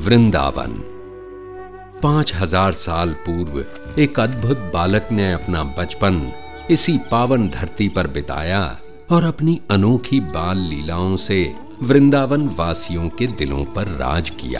वृंदावन। 5000 साल पूर्व एक अद्भुत बालक ने अपना बचपन इसी पावन धरती पर बिताया और अपनी अनोखी बाल लीलाओं से वृंदावन वासियों के दिलों पर राज किया।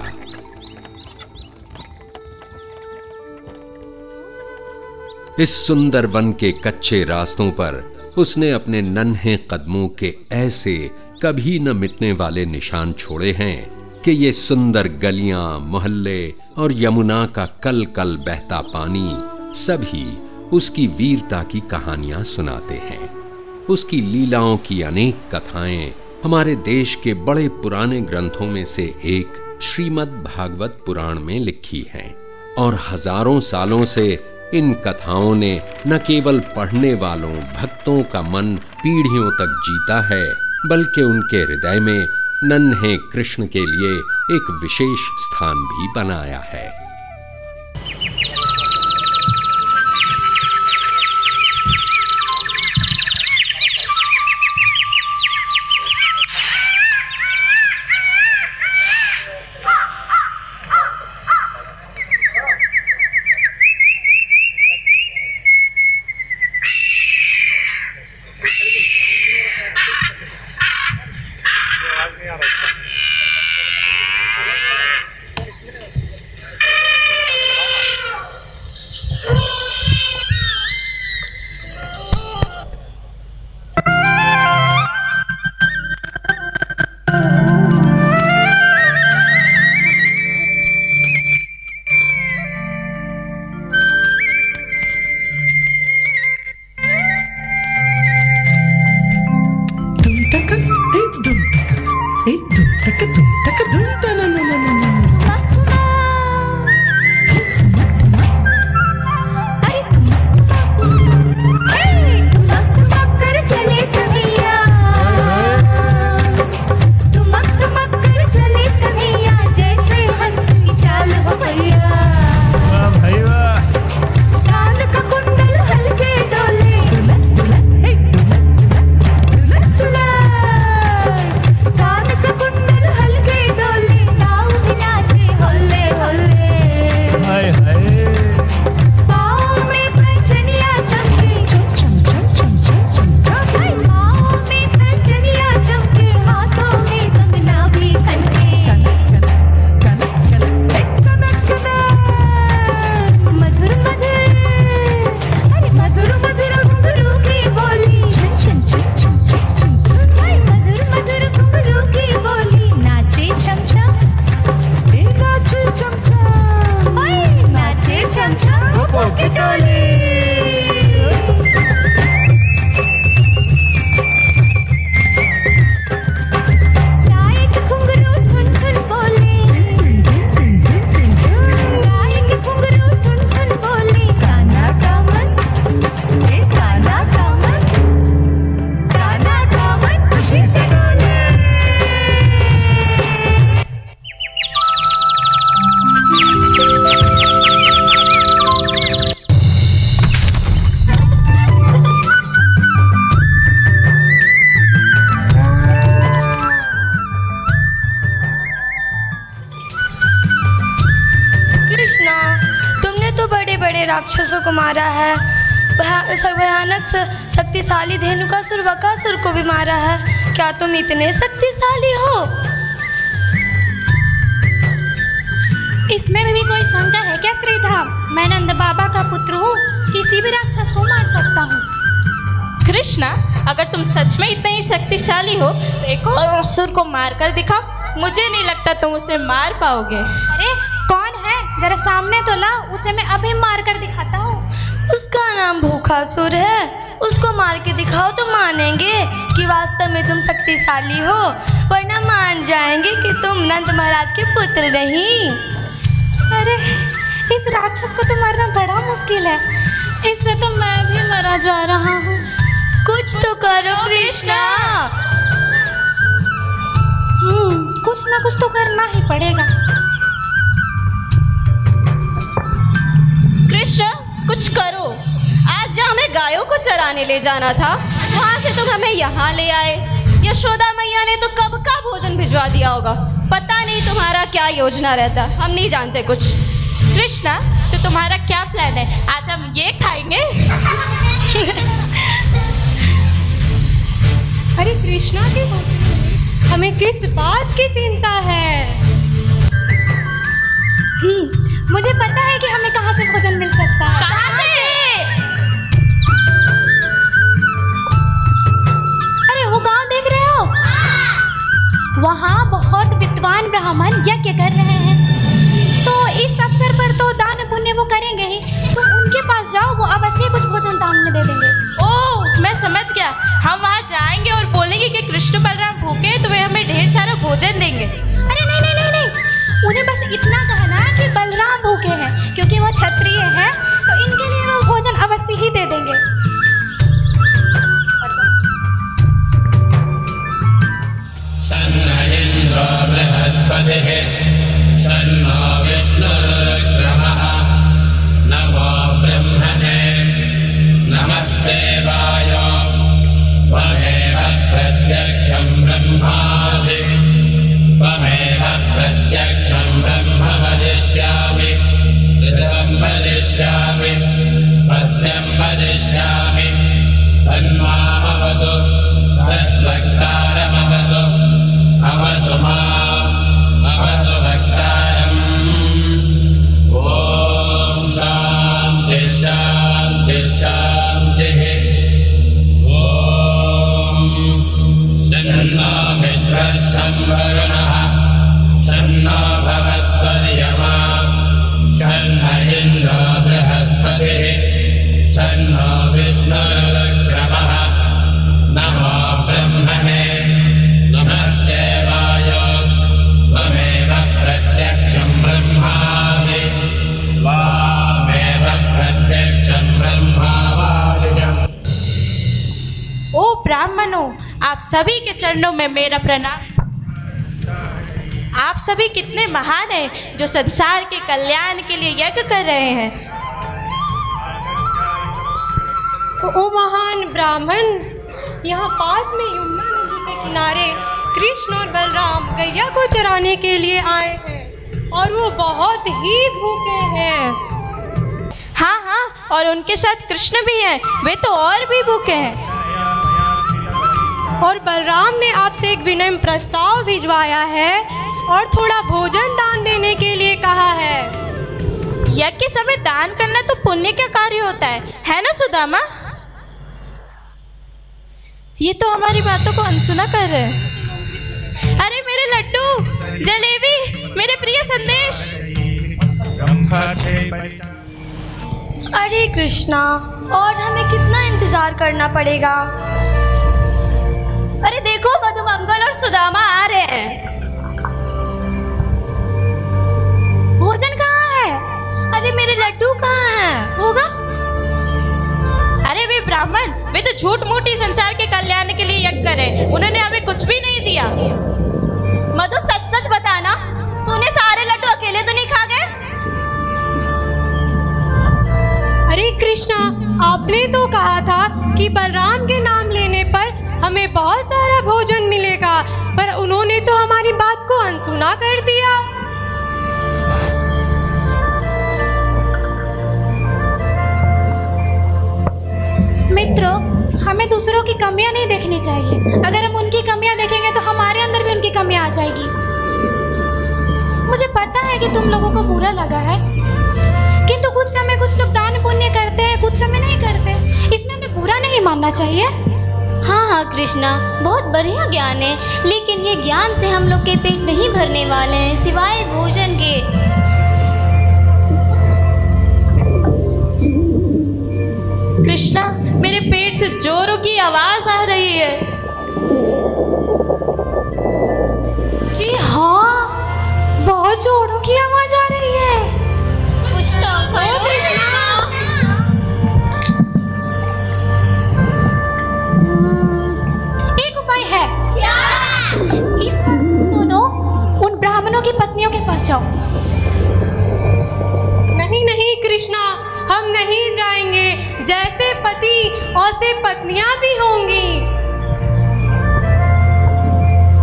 इस सुंदर वन के कच्चे रास्तों पर उसने अपने नन्हे कदमों के ऐसे कभी न मिटने वाले निशान छोड़े हैं कि ये सुंदर गलियां, मोहल्ले और यमुना का कल कल बहता पानी सभी उसकी वीरता की कहानियां सुनाते हैं। उसकी लीलाओं की अनेक कथाएं हमारे देश के बड़े पुराने ग्रंथों में से एक श्रीमद् भागवत पुराण में लिखी हैं और हजारों सालों से इन कथाओं ने न केवल पढ़ने वालों भक्तों का मन पीढ़ियों तक जीता है, बल्कि उनके हृदय में नन्हे कृष्ण के लिए एक विशेष स्थान भी बनाया है। राक्षसों को मारा है, भयानक शक्तिशाली धेनुकासुर बकासुर को भी मारा है। क्या तुम इतने शक्तिशाली हो? इसमें भी कोई शंका है क्या श्रीधाम? मैं नंद बाबा का पुत्र हूँ, किसी भी राक्षस को मार सकता हूँ। कृष्णा, अगर तुम सच में इतने ही शक्तिशाली हो तो एक और असुर को मार कर दिखाओ। मुझे नहीं लगता तुम उसे मार पाओगे। अरे कौन है, जरा सामने तो ला, उसे मैं अभी मार कर दिखाता हूँ। उसका नाम भूखासुर है, उसको मार के दिखाओ तो मानेंगे कि वास्तव में तुम शक्तिशाली हो, वरना मान जाएंगे कि तुम नंद महाराज के पुत्र नहीं। अरे इस राक्षस को तो मारना बड़ा मुश्किल है, इससे तो मैं भी मरा जा रहा हूँ। कुछ तो करो कृष्णा। कुछ ना कुछ तो करना ही पड़ेगा। कृष्ण कुछ करो, आज जहाँ हमें गायों को चराने ले जाना था वहाँ से तुम हमें यहाँ ले आए। यशोदा मैया कृष्णा ने तो कब का भोजन भिजवा दिया होगा। पता नहीं तुम्हारा क्या योजना रहता, हम नहीं जानते कुछ। कृष्णा, तो तुम्हारा क्या प्लान है? आज हम ये खाएंगे। अरे कृष्णा के भोजन हमें किस बात की चिंता है? मुझे पता है कि हमें कहाँ से भोजन मिल सकता है। कहाँ से? अरे वो गांव देख रहे हो? वहाँ बहुत विद्वान ब्राह्मण यज्ञ कर रहे हैं, तो इस अवसर पर तो दान पुण्य वो करेंगे ही, तो उनके पास जाओ, वो अवश्य कुछ भोजन दान में दे देंगे। ओह, मैं समझ गया। हम वहाँ जाएंगे और बोलेंगे कि कृष्ण बलराम भूखे, तो वे हमें ढेर सारा भोजन देंगे। अरे नहीं नहीं नहीं नहीं, उन्हें बस इतना कहना है कि बलराम भूखे हैं, क्योंकि वो क्षत्रिय हैं, तो इनके लिए वो भोजन अवश्य ही दे देंगे। सन्न इंद्रो बृहस्पतिः सन्नो विष्णुरुक्रमः नमो ब्रह्मणे नमस्ते वायो त्वमेव प्रत्यक्षं ब्रह्मासि त्वमेव प्रत्यक्षं ब्रह्म वदिष्यामि ऋतं वदिष्यामि सत्यं वदिष्यामि तन्मामवतु तद्वक्तारमवतु अवतु माम् अवतु वक्तारम्। ॐ शान्ति शान्ति शान्तिः। ॐ सन्नो मित्रः संवरुणः सन्नो भवत्वर्यमा सन्न इन्द्रो बृहस्पतिः सन्नो विष्णुरुक्रमः नमो ब्रह्मणे नमस्ते वायो त्वमेव प्रत्यक्षं ब्रह्मासि त्वामेव प्रत्यक्षं ब्रह्मावादिशम्। ओ ब्राह्मणों, आप सभी के चरणों में मेरा प्रणाम। आप सभी कितने महान हैं जो संसार के कल्याण के लिए यज्ञ कर रहे हैं। ओ महान ब्राह्मण, यहाँ पास में यमुना नदी के किनारे कृष्ण और बलराम गैया को चराने के लिए आए हैं और वो बहुत ही भूखे हैं। हाँ हाँ, और उनके साथ कृष्ण भी हैं, वे तो और भी भूखे हैं। और बलराम ने आपसे एक विनम्र प्रस्ताव भिजवाया है और थोड़ा भोजन दान देने के लिए कहा है। यज्ञ के समय दान करना तो पुण्य का कार्य होता है ना सुदामा? ये तो हमारी बातों को अनसुना कर रहे हैं। अरे मेरे लड्डू, जलेबी, मेरे प्रिय संदेश। अरे कृष्णा, और हमें कितना इंतजार करना पड़ेगा? अरे देखो, मधुमंगल और सुदामा आ रहे हैं। भोजन कहाँ है? अरे मेरे लड्डू कहाँ हैं? होगा? अरे वे ब्राह्मण, वे तो झूठ मूठी संसार के कल्याण के लिए यज्ञ करे, उन्होंने हमें कुछ भी नहीं दिया। मधु, सच सच बताना, तूने सारे लड्डू अकेले तो नहीं खा गए? अरे कृष्णा, आपने तो कहा था कि बलराम के नाम लेने पर हमें बहुत सारा भोजन मिलेगा, पर उन्होंने तो हमारी बात को अनसुना कर दिया। मित्रों, हमें दूसरों की कमियां नहीं देखनी चाहिए। अगर हम उनकी कमियां देखेंगे तो हमारे अंदर भी उनकी कमियां आ जाएगी। मुझे पता है कि तुम लोगों को बुरा लगा है, किंतु कुछ समय कुछ लोग दान पुण्य करते हैं, कुछ समय नहीं करते। इसमें हमें बुरा नहीं मानना चाहिए। हाँ हाँ कृष्णा, बहुत बढ़िया ज्ञान है, लेकिन ये ज्ञान से हम लोग के पेट नहीं भरने वाले हैं, सिवाय भोजन के। कृष्णा, मेरे पेट से जोरों की आवाज आ रही है। कि हाँ, बहुत जोरों की आवाज आ रही है। कुछ तो करो कृष्णा। एक उपाय है। क्या? इस दोनों उन ब्राह्मणों की पत्नियों के पास जाओ। नहीं नहीं कृष्णा, हम नहीं जाएंगे। जैसे पति वैसे पत्नियां भी होंगी।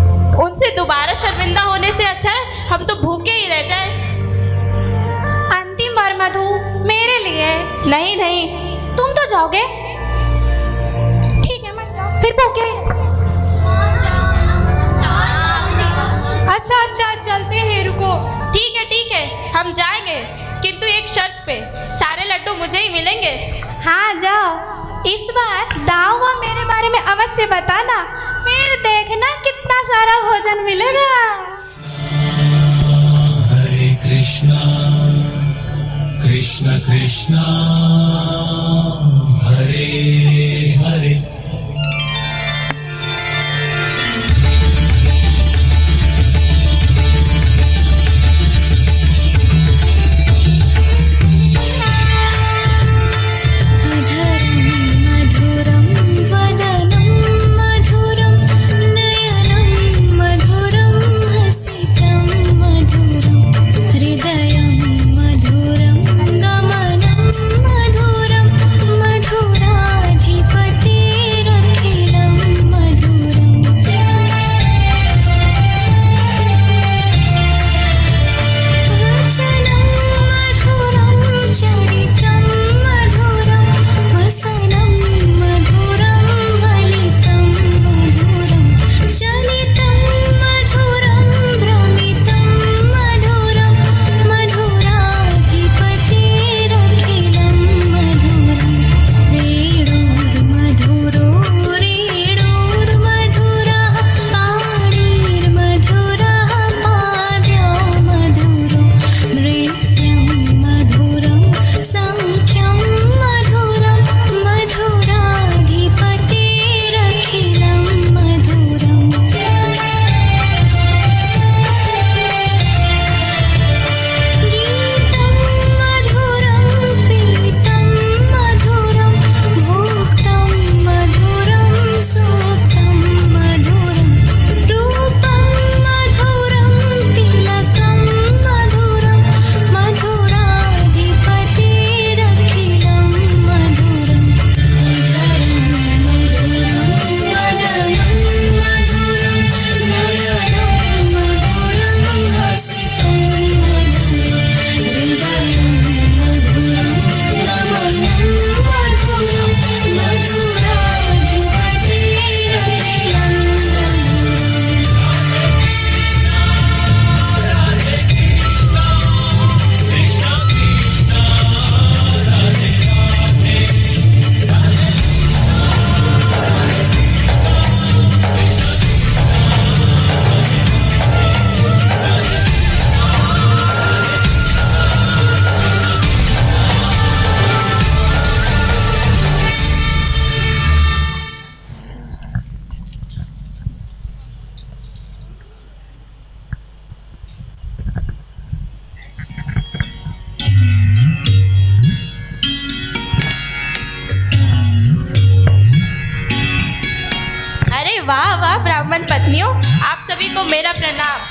से दोबारा शर्मिंदा होने से अच्छा है हम तो भूखे ही रह जाए। अंतिम बार मधु, मेरे लिए। नहीं नहीं, तुम तो जाओगे। ठीक है मत जाओ, फिर भूखे ही रहो। अच्छा चलते हैं, रुको। ठीक है हम जाएंगे, किंतु एक शर्त पे, सारे लड्डू मुझे ही मिलेंगे। हाँ जाओ, इस बार दाव मेरे बारे में अवश्य बताना, फिर देखना कितना सारा भोजन मिलेगा। हरे कृष्णा कृष्ण कृष्णा हरे हरे। वाह वाह ब्राह्मण पत्नियों, आप सभी को मेरा प्रणाम।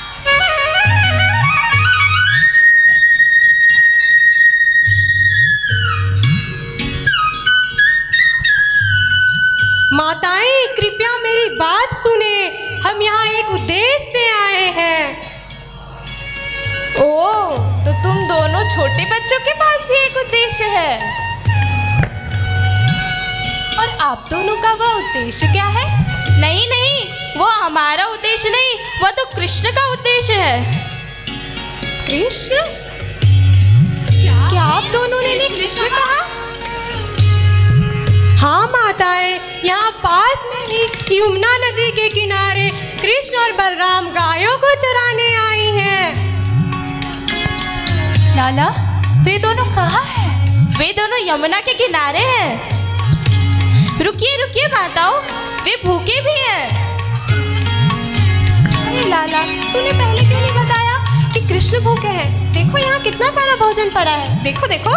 माताएं कृपया मेरी बात सुने, हम यहाँ एक उद्देश्य से आए हैं। ओह, तो तुम दोनों छोटे बच्चों के पास भी एक उद्देश्य है, और आप दोनों का वह उद्देश्य क्या है? नहीं नहीं, वो हमारा उद्देश्य नहीं, वो तो कृष्ण का उद्देश्य है। कृष्ण? क्या आप दोनों ने कृष्ण कहा? हाँ माताएं, यहाँ पास में ही यमुना नदी के किनारे कृष्ण और बलराम गायों को चराने आई हैं। लाला, वे दोनों कहाँ हैं? वे दोनों यमुना के किनारे हैं। रुकिए रुकिए माताओं, वे भूखे भी हैं। अरे लाला, तूने पहले क्यों नहीं बताया कि कृष्ण भूखे हैं? देखो यहाँ कितना सारा भोजन पड़ा है, देखो देखो।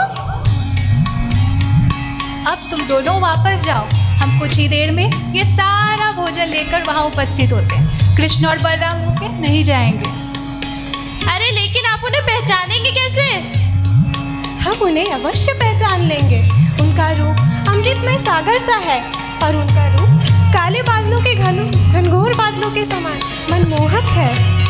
अब तुम दोनों वापस जाओ, हम कुछ ही देर में ये सारा भोजन लेकर वहाँ उपस्थित होते हैं। कृष्ण और बलराम भूखे नहीं जाएंगे। अरे लेकिन आप उन्हें पहचानेंगे कैसे? हम उन्हें अवश्य पहचान लेंगे। उनका रूप अमृतमय सागर सा है और उनका रूप काले बादलों के घनघोर बादलों के समान मन मनमोहक है।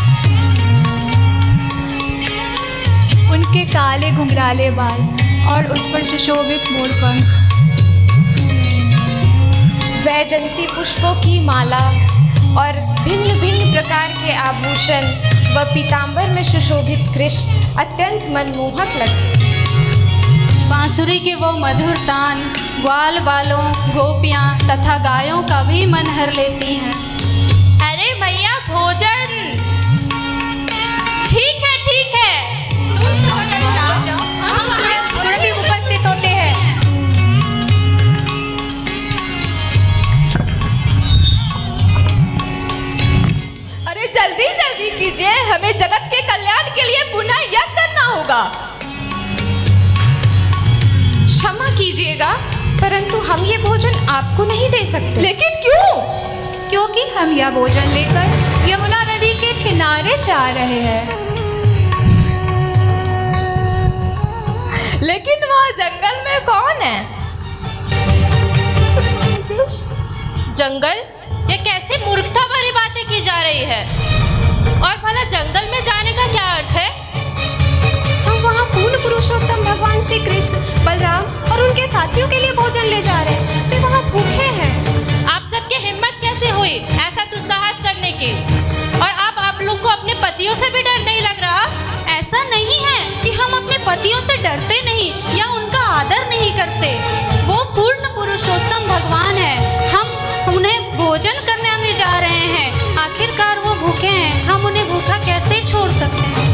उनके काले घुंघराले बाल और उस पर सुशोभित मोरपंख, वैजंती पुष्पों की माला और भिन्न भिन्न प्रकार के आभूषण व पीतांबर में सुशोभित कृष्ण अत्यंत मनमोहक लगते। बांसुरी के वो मधुर तान ग्वाल बालों, गोपियाँ तथा गायों का भी मन हर लेती हैं। अरे भैया भोजन। ठीक है तुम सब जाओ, हम तुरंत ही उपस्थित होते हैं। अरे जल्दी जल्दी कीजिए, हमें जगत के कल्याण के लिए पुनः यज्ञ करना होगा। क्षमा कीजिएगा, परंतु हम ये भोजन आपको नहीं दे सकते। लेकिन क्यों? क्योंकि हम यह भोजन लेकर यमुना नदी के किनारे जा रहे हैं। लेकिन वहाँ जंगल में कौन है? जंगल? ये कैसे मूर्खता वाली बातें की जा रही है? और भला जंगल में जाने का क्या अर्थ है? हम वहाँ पूर्ण पुरुषोत्तम भगवान श्री कृष्ण, बलराम और उनके साथियों के लिए भोजन ले जा रहे हैं। वे वहाँ भूखे हैं। आप सबके हिम्मत कैसे हुई ऐसा दुस्साहस करने की? और अब आप लोग को अपने पतियों से भी डर नहीं लग रहा? ऐसा नहीं है कि हम अपने पतियों से डरते नहीं या उनका आदर नहीं करते। वो पूर्ण पुरुषोत्तम भगवान है। हम उन्हें भोजन करने जा रहे हैं। आखिरकार वो भूखे हैं, हम उन्हें भूखा कैसे छोड़ सकते हैं?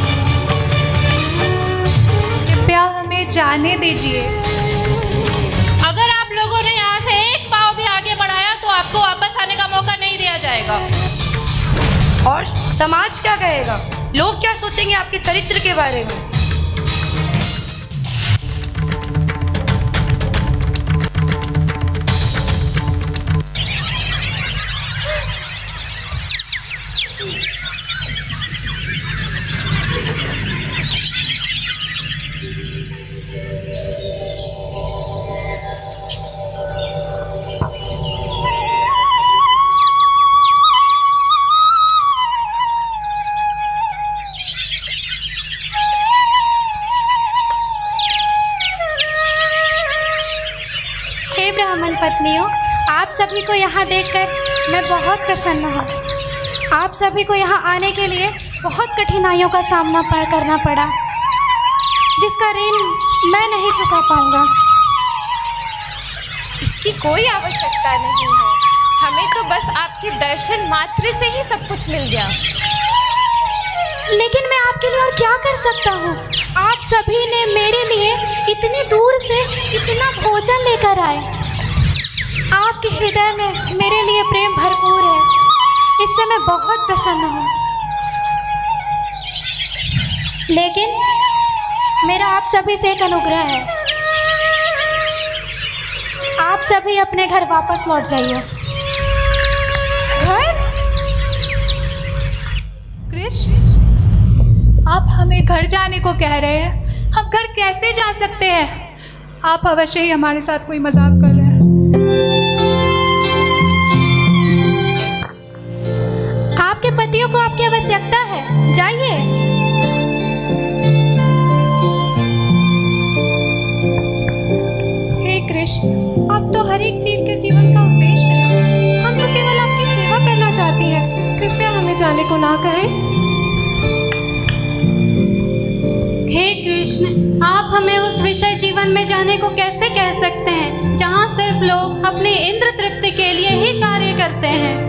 कृपया हमें जाने दीजिए। अगर आप लोगों ने यहाँ से एक पाँव भी आगे बढ़ाया तो आपको वापस आने का मौका नहीं दिया जाएगा। और समाज क्या कहेगा? लोग क्या सोचेंगे आपके चरित्र के बारे में? पत्नियों, आप सभी को यहाँ देखकर मैं बहुत प्रसन्न हूँ। आप सभी को यहाँ आने के लिए बहुत कठिनाइयों का सामना करना पड़ा, जिसका ऋण मैं नहीं चुका पाऊँगा। इसकी कोई आवश्यकता नहीं है, हमें तो बस आपके दर्शन मात्र से ही सब कुछ मिल गया। लेकिन मैं आपके लिए और क्या कर सकता हूँ? आप सभी ने मेरे लिए इतनी दूर से इतना भोजन लेकर आए। आपके हृदय में मेरे लिए प्रेम भरपूर है, इससे मैं बहुत प्रसन्न हूँ। लेकिन मेरा आप सभी से एक अनुग्रह है, आप सभी अपने घर वापस लौट जाइए। घर? कृष्ण, आप हमें घर जाने को कह रहे हैं? हम घर कैसे जा सकते हैं? आप अवश्य ही हमारे साथ कोई मजाक कर रहे हैं। आपके पतियों को आपकी आवश्यकता है, जाइए। हे कृष्ण, आप तो हर एक जीव के जीवन का उद्देश्य है। हम तो केवल आपकी सेवा करना चाहती हैं। कृपया हमें जाने को ना कहें। हे कृष्ण, आप हमें उस विषय जीवन में जाने को कैसे कह सकते हैं जहाँ सिर्फ लोग अपने इंद्र तृप्ति के लिए ही कार्य करते हैं?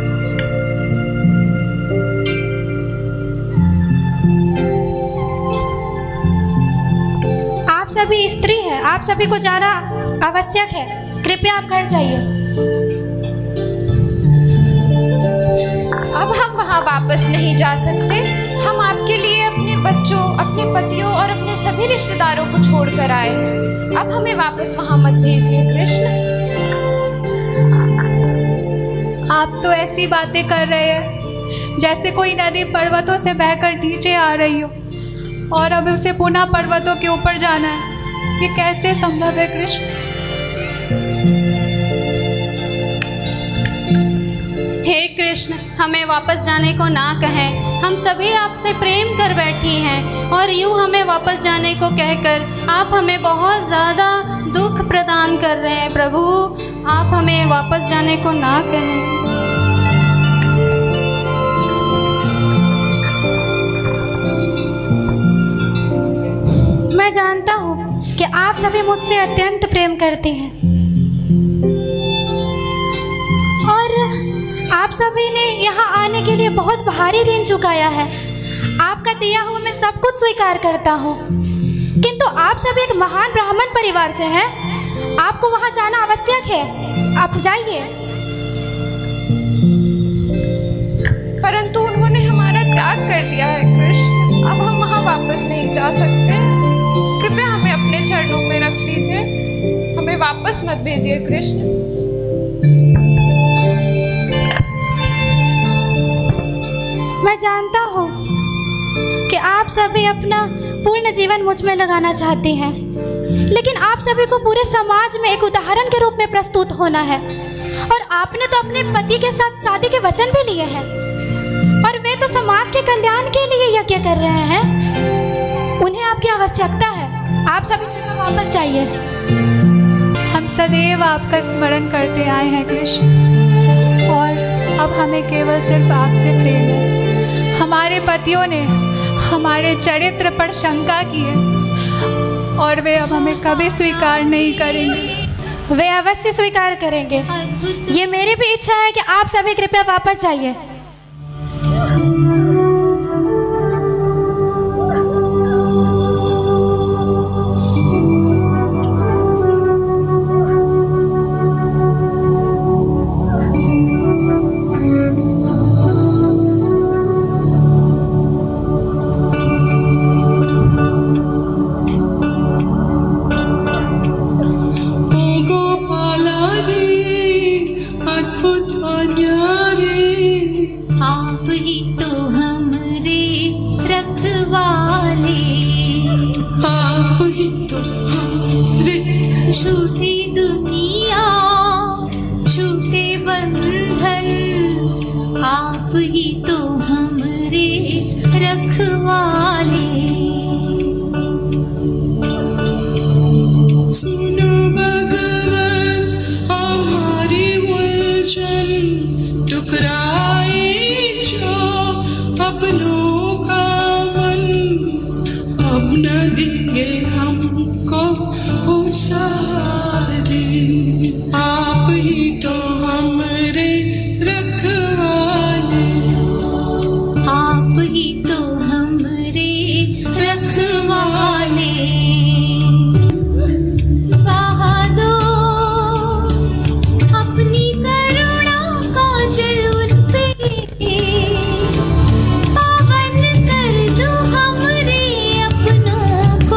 आप सभी स्त्री हैं, आप सभी को जाना आवश्यक है। कृपया आप घर जाइए। अब हम वहाँ वापस नहीं जा सकते। हम आपके लिए अपने बच्चों, अपने पतियों और अपने सभी रिश्तेदारों को छोड़कर आए हैं। अब हमें वापस वहाँ मत भेजिए कृष्ण। आप तो ऐसी बातें कर रहे हैं जैसे कोई नदी पर्वतों से बहकर नीचे आ रही हो और अब उसे पुनः पर्वतों के ऊपर जाना है। ये कैसे संभव है कृष्ण? हे कृष्ण, हमें वापस जाने को ना कहें। हम सभी आपसे प्रेम कर बैठी हैं और यूँ हमें वापस जाने को कहकर आप हमें बहुत ज़्यादा दुख प्रदान कर रहे हैं। प्रभु, आप हमें वापस जाने को ना कहें। मैं जानता हूँ कि आप सभी मुझसे अत्यंत प्रेम करते हैं और आप सभी ने यहाँ आने के लिए बहुत भारी ऋण चुकाया है। आपका दिया हुआ मैं सब कुछ स्वीकार करता हूँ, किंतु आप सभी एक महान ब्राह्मण परिवार से हैं। आपको वहाँ जाना आवश्यक है, आप जाइए। परंतु उन्होंने हमारा त्याग कर दिया है कृष्ण, अब हम वहाँ वापस नहीं जा सकते। कृपया हमें अपने चरणों में रख लीजिए, हमें वापस मत भेजिए कृष्ण। मैं जानता हूँ कि आप सभी अपना पूर्ण जीवन मुझ में लगाना चाहती हैं, लेकिन आप सभी को पूरे समाज में एक उदाहरण के रूप में प्रस्तुत होना है। और आपने तो अपने पति के साथ शादी के वचन भी लिए हैं और वे तो समाज के कल्याण के लिए यज्ञ कर रहे हैं। उन्हें आपकी आवश्यकता है। आप सभी वापस जाइए। हम सदैव आपका स्मरण करते आए हैं कृष्ण, और अब हमें केवल सिर्फ आपसे प्रेम है। हमारे पतियों ने हमारे चरित्र पर शंका की है और वे अब हमें कभी स्वीकार नहीं करेंगे। वे अवश्य स्वीकार करेंगे। ये मेरी भी इच्छा है कि आप सभी कृपया वापस जाइए। झूठी दुनिया झूठे बंधन, आप ही तो हमरे रखवाले। सुनो भगवान हमारी उलझन, टुकराए जो अपनों का मन, अब न देंगे हमको सहारे। आप ही तो हमरे रखवाले, आप ही तो हमरे रखवाले। बहा दो अपनी करुणा का जल उन पे, पावन कर दो हमरे अपनों को।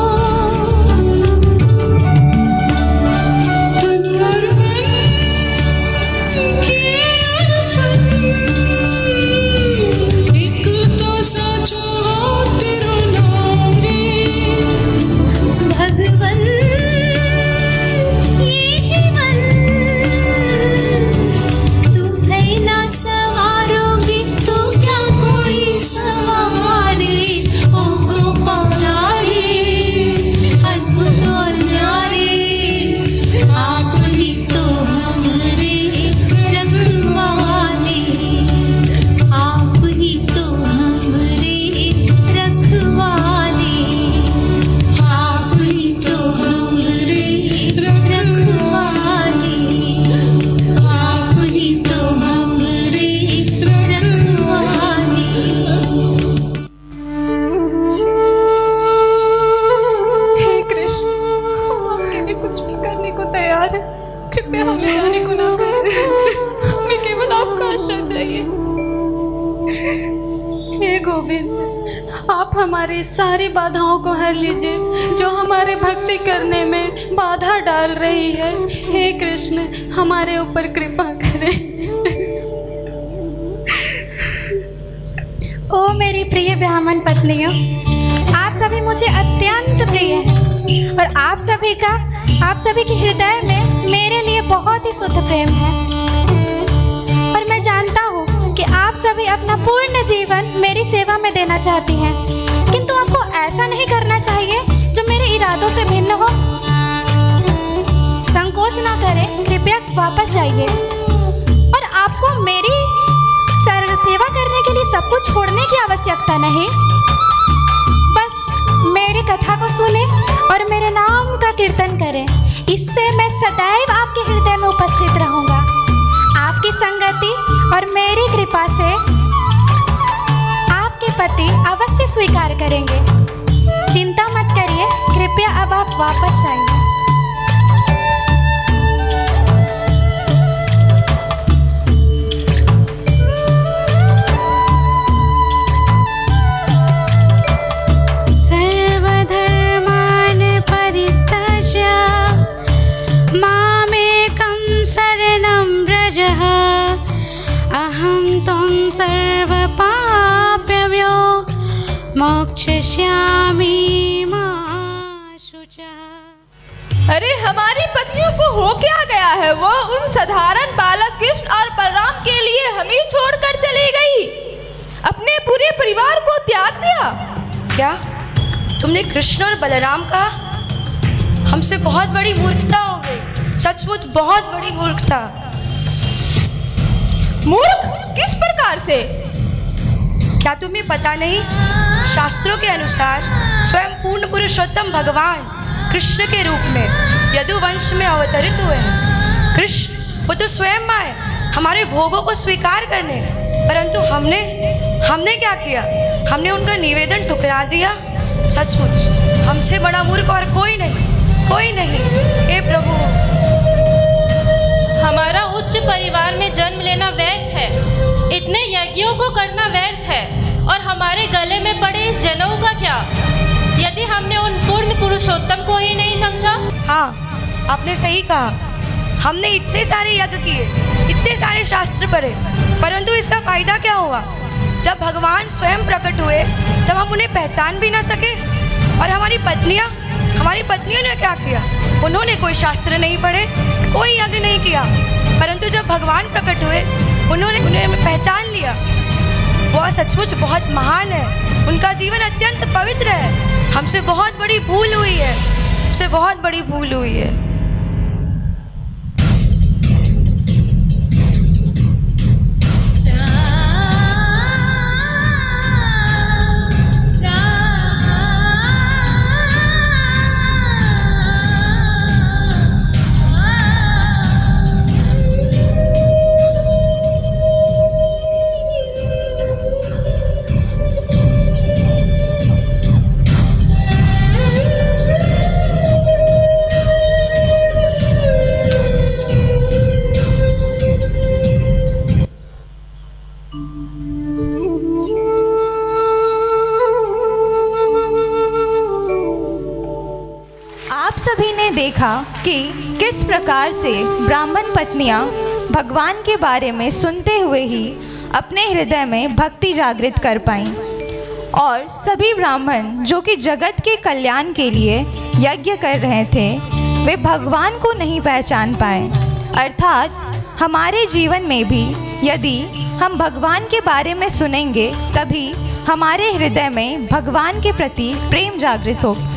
कृपया हमें जाने को ना करें, हमें केवल आपका आश्रय चाहिए। हे गोविंद, आप हमारी सारी बाधाओं को हर लीजिए जो हमारे भक्ति करने में बाधा डाल रही है। हे कृष्ण, हमारे ऊपर कृपा करें। ओ मेरी प्रिय ब्राह्मण पत्नियों, आप सभी मुझे अत्यंत प्रिय हैं और आप सभी के हृदय में मेरे लिए बहुत ही शुद्ध प्रेम है। और मैं जानती सभी अपना पूर्ण जीवन मेरी सेवा में देना चाहती हैं, किंतु आपको ऐसा नहीं करना चाहिए जो मेरे इरादों से भिन्न हो। संकोच ना करें, कृपया वापस जाइए। और आपको मेरी सेवा करने के लिए सब कुछ छोड़ने की आवश्यकता नहीं, बस मेरी कथा को सुने और मेरे नाम का कीर्तन करें। इससे मैं सदैव आपके हृदय में उपस्थित रहूंगा। आपकी संगति और मेरी कृपा से आपके पति अवश्य स्वीकार करेंगे। चिंता मत करिए, कृपया अब आप वापस जाइए। मोक्षयिष्यामि मा शुचः। अरे हमारी पत्नियों को हो क्या गया है? वो उन साधारण बालक कृष्ण और बलराम के लिए हमें छोड़कर चली गई, अपने पूरे परिवार को त्याग दिया। क्या तुमने कृष्ण और बलराम का? हमसे बहुत बड़ी मूर्खता हो गई, सचमुच बहुत बड़ी मूर्खता। मूर्ख किस प्रकार से? क्या तुम्हें पता नहीं? शास्त्रों के अनुसार स्वयं पूर्ण पुरुषोत्तम भगवान कृष्ण के रूप में यदुवंश में अवतरित हुए हैं। कृष्ण वो तो स्वयं आए हमारे भोगों को स्वीकार करने, परंतु हमने क्या किया? हमने उनका निवेदन ठुकरा दिया। सचमुच हमसे बड़ा मूर्ख और कोई नहीं। हे प्रभु, हमारा उच्च परिवार में जन्म लेना व्यर्थ है, इतने यज्ञों को करना व्यर्थ है, और हमारे गले में पड़े इस जनेऊ का क्या, यदि हमने उन पूर्ण पुरुषोत्तम को ही नहीं समझा? हाँ, आपने सही कहा। हमने इतने सारे यज्ञ किए, इतने सारे शास्त्र पढ़े, परंतु इसका फायदा क्या हुआ? जब भगवान स्वयं प्रकट हुए तब हम उन्हें पहचान भी ना सके। और हमारी पत्नियों ने क्या किया? उन्होंने कोई शास्त्र नहीं पढ़े, कोई यज्ञ नहीं किया, परंतु जब भगवान प्रकट हुए उन्होंने उन्हें पहचान लिया। वह सचमुच बहुत महान है, उनका जीवन अत्यंत पवित्र है। हमसे बहुत बड़ी भूल हुई है। देखा कि किस प्रकार से ब्राह्मण पत्नियां भगवान के बारे में सुनते हुए ही अपने हृदय में भक्ति जागृत कर पाईं, और सभी ब्राह्मण जो कि जगत के कल्याण के लिए यज्ञ कर रहे थे वे भगवान को नहीं पहचान पाए। अर्थात हमारे जीवन में भी यदि हम भगवान के बारे में सुनेंगे तभी हमारे हृदय में भगवान के प्रति प्रेम जागृत होगा।